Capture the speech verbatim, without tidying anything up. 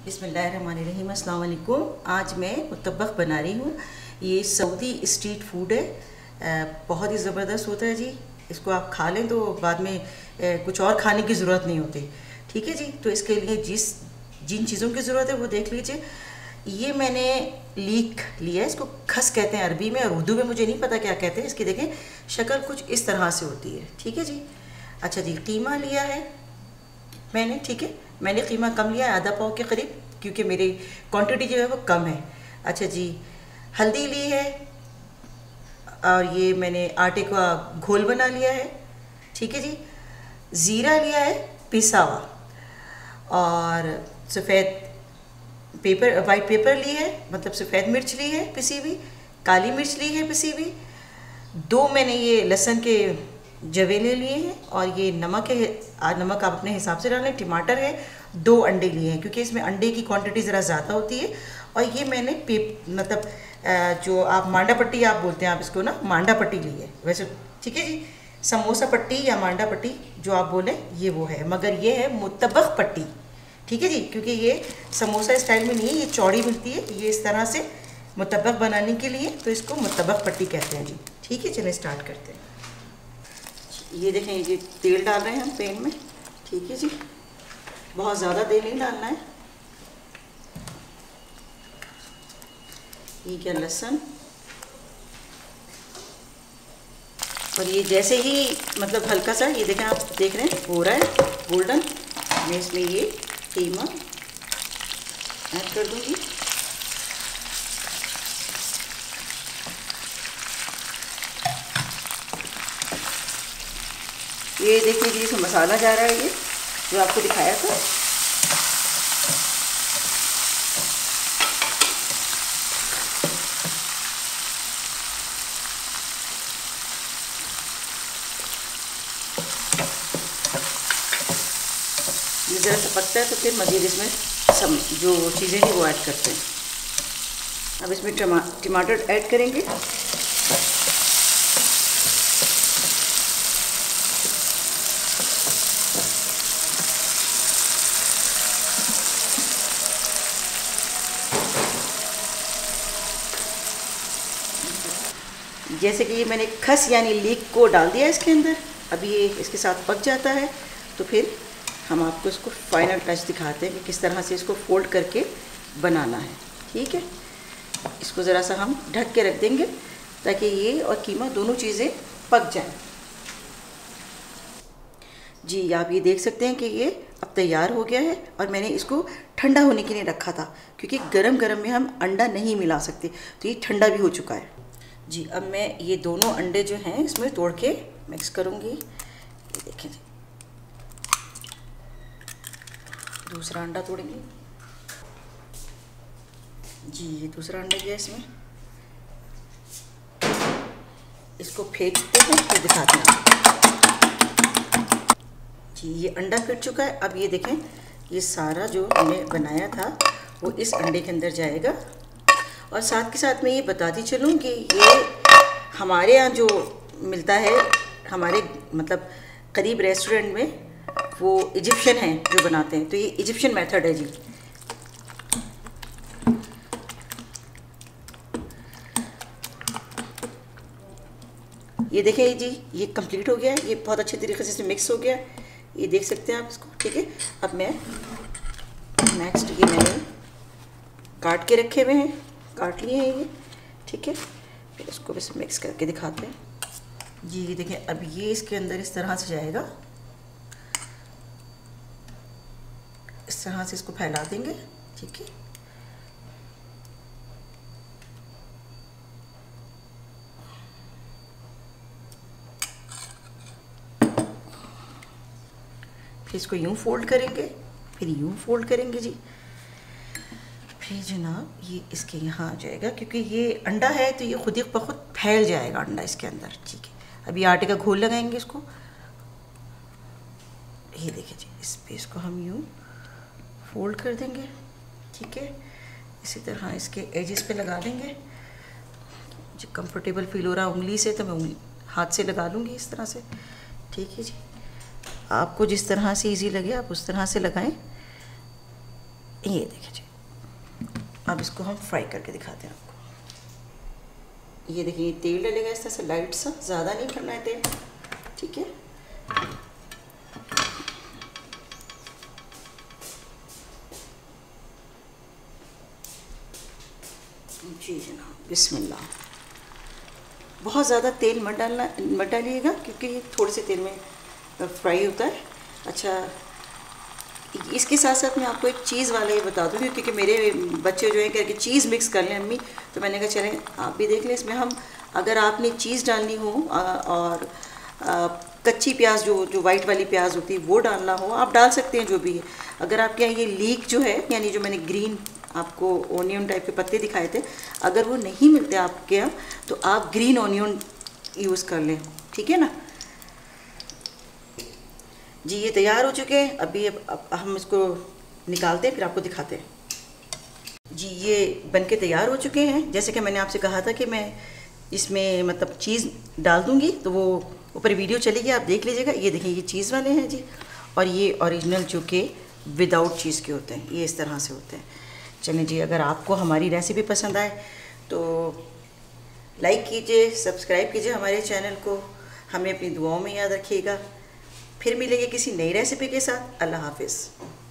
बिस्मिल्लाहिर्रहमानिर्रहीम, अस्सलाम वालेकुम। आज मैं मुतब्बख बना रही हूँ। ये सऊदी स्ट्रीट फूड है, बहुत ही ज़बरदस्त होता है जी। इसको आप खा लें तो बाद में कुछ और खाने की ज़रूरत नहीं होती। ठीक है जी। तो इसके लिए जिस जिन चीज़ों की ज़रूरत है वो देख लीजिए। ये मैंने लीक लिया है, इसको खस कहते हैं अरबी में, और उर्दू में मुझे नहीं पता क्या कहते हैं। इसकी देखें शक्ल कुछ इस तरह से होती है। ठीक है जी। अच्छा जी, कीमा लिया है मैंने। ठीक है, मैंने कीमा कम लिया है, आधा पाव के करीब, क्योंकि मेरी क्वांटिटी जो है वो कम है। अच्छा जी, हल्दी ली है, और ये मैंने आटे का घोल बना लिया है। ठीक है जी। ज़ीरा लिया है पिसा हुआ, और सफ़ेद पेपर वाइट पेपर ली है, मतलब सफ़ेद मिर्च ली है पिसी हुई, काली मिर्च ली है पिसी हुई, दो मैंने ये लहसुन के जवेले लिए हैं, और ये नमक है, नमक आप अपने हिसाब से डालें। टमाटर है, दो अंडे लिए हैं, क्योंकि इसमें अंडे की क्वांटिटी ज़रा ज़्यादा होती है। और ये मैंने पेप मतलब जो आप मांडा पट्टी आप बोलते हैं, आप इसको ना मांडा पट्टी ली है वैसे। ठीक है जी। समोसा पट्टी या मांडा पट्टी जो आप बोलें ये वो है, मगर ये है मुतब्बख पट्टी। ठीक है जी, क्योंकि ये समोसा स्टाइल में नहीं है, ये चौड़ी मिलती है ये इस तरह से मुतब्बख बनाने के लिए, तो इसको मुतब्बख पट्टी कहते हैं जी। ठीक है, चलिए स्टार्ट करते हैं। ये देखें, ये तेल डाल रहे हैं हम पैन में। ठीक है जी, बहुत ज़्यादा तेल नहीं डालना है। ये क्या, लहसुन, और ये जैसे ही मतलब हल्का सा, ये देखें आप देख रहे हैं हो रहा है गोल्डन, मैं इसमें ये कीमा ऐड कर दूँगी। ये देखिए जी, इसमें मसाला जा रहा है, ये जो आपको दिखाया था। ये ज़रा सा पकता है तो फिर मज़ीद इसमें सब जो चीज़ें हैं वो ऐड करते हैं। अब इसमें टमा टमाटर ऐड करेंगे। जैसे कि ये मैंने खस यानी लीक को डाल दिया इसके अंदर। अब ये इसके साथ पक जाता है, तो फिर हम आपको इसको फाइनल टच दिखाते हैं कि किस तरह से इसको फोल्ड करके बनाना है। ठीक है, इसको ज़रा सा हम ढक के रख देंगे ताकि ये और कीमा दोनों चीज़ें पक जाएं। जी, आप ये देख सकते हैं कि ये अब तैयार हो गया है, और मैंने इसको ठंडा होने के लिए रखा था, क्योंकि गरम गरम में हम अंडा नहीं मिला सकते, तो ये ठंडा भी हो चुका है। जी, अब मैं ये दोनों अंडे जो हैं इसमें तोड़ के मिक्स करूँगी। ये देखें जी, दूसरा अंडा तोड़ेंगे। जी, ये दूसरा अंडा गया इसमें, इसको फेंकते हैं फिर दिखाते हैं। जी, ये अंडा फिट चुका है। अब ये देखें, ये सारा जो हमने बनाया था वो इस अंडे के अंदर जाएगा। और साथ के साथ मैं ये बताती चलूँ कि ये हमारे यहाँ जो मिलता है, हमारे मतलब करीब रेस्टोरेंट में, वो इजिप्शियन हैं जो बनाते हैं, तो ये इजिप्शियन मेथड है जी। ये देखें जी, ये कंप्लीट हो गया है, ये बहुत अच्छे तरीके से मिक्स हो गया, ये देख सकते हैं आप इसको। ठीक है, अब मैं नेक्स्ट ये मैंने काट के रखे हुए हैं, काट लिए हैं ये। ठीक है, फिर इसको बस मिक्स करके दिखाते हैं। जी, ये देखें, अब ये इसके अंदर इस तरह से जाएगा, इस तरह से इसको फैला देंगे। ठीक है, फिर इसको यूं फोल्ड करेंगे, फिर यूं फोल्ड करेंगे जी। फिर जनाब ये इसके यहाँ आ जाएगा, क्योंकि ये अंडा है तो ये खुद ही खुद फैल जाएगा अंडा इसके अंदर। ठीक है, अब ये आटे का घोल लगाएंगे इसको। ये देखिए जी, इस पे इसको हम यूं फोल्ड कर देंगे। ठीक है, इसी तरह इसके एजेस पे लगा देंगे। जो कंफर्टेबल फील हो रहा है उंगली से, तो मैं उंगली हाथ से लगा लूँगी इस तरह से। ठीक है जी, आपको जिस तरह से इजी लगे आप उस तरह से लगाएं। ये देखिए जी, अब इसको हम फ्राई करके दिखाते हैं आपको। ये देखिए, तेल डलेगा इस तरह से लाइट सा, ज़्यादा नहीं करना है तेल, ठीक है। जी जनाब, बिस्मिल्लाह। बहुत ज़्यादा तेल मत डालना मत डालिएगा, क्योंकि ये थोड़े से तेल में फ्राई होता है। अच्छा, इसके साथ साथ मैं आपको एक चीज़ वाला ये बता दूँगी, क्योंकि मेरे बच्चे जो है कह के चीज़ मिक्स कर लें अम्मी, तो मैंने कहा चलें आप भी देख लें। इसमें हम, अगर आपने चीज़ डालनी हो और कच्ची प्याज जो जो वाइट वाली प्याज होती है वो डालना हो, आप डाल सकते हैं, जो भी है। अगर आपके यहाँ ये लीक जो है, यानी जो मैंने ग्रीन आपको ओनियन टाइप के पत्ते दिखाए थे, अगर वो नहीं मिलते आपके यहाँ, तो आप ग्रीन ओनियन यूज़ कर लें, ठीक है ना जी। ये तैयार हो चुके हैं। अभी अब, अब हम इसको निकालते हैं, फिर आपको दिखाते हैं जी। ये बनके तैयार हो चुके हैं। जैसे कि मैंने आपसे कहा था कि मैं इसमें मतलब चीज़ डाल दूँगी, तो वो ऊपर वीडियो चलेगी, आप देख लीजिएगा। ये देखिए, ये चीज़ वाले हैं जी, और ये ओरिजिनल जो कि विदाउट चीज़ के होते हैं, ये इस तरह से होते हैं। चलिए जी, अगर आपको हमारी रेसिपी पसंद आए तो लाइक कीजिए, सब्सक्राइब कीजिए हमारे चैनल को, हमें अपनी दुआओं में याद रखिएगा। फिर मिलेंगे किसी नई रेसिपी के साथ। अल्लाह हाफिज़।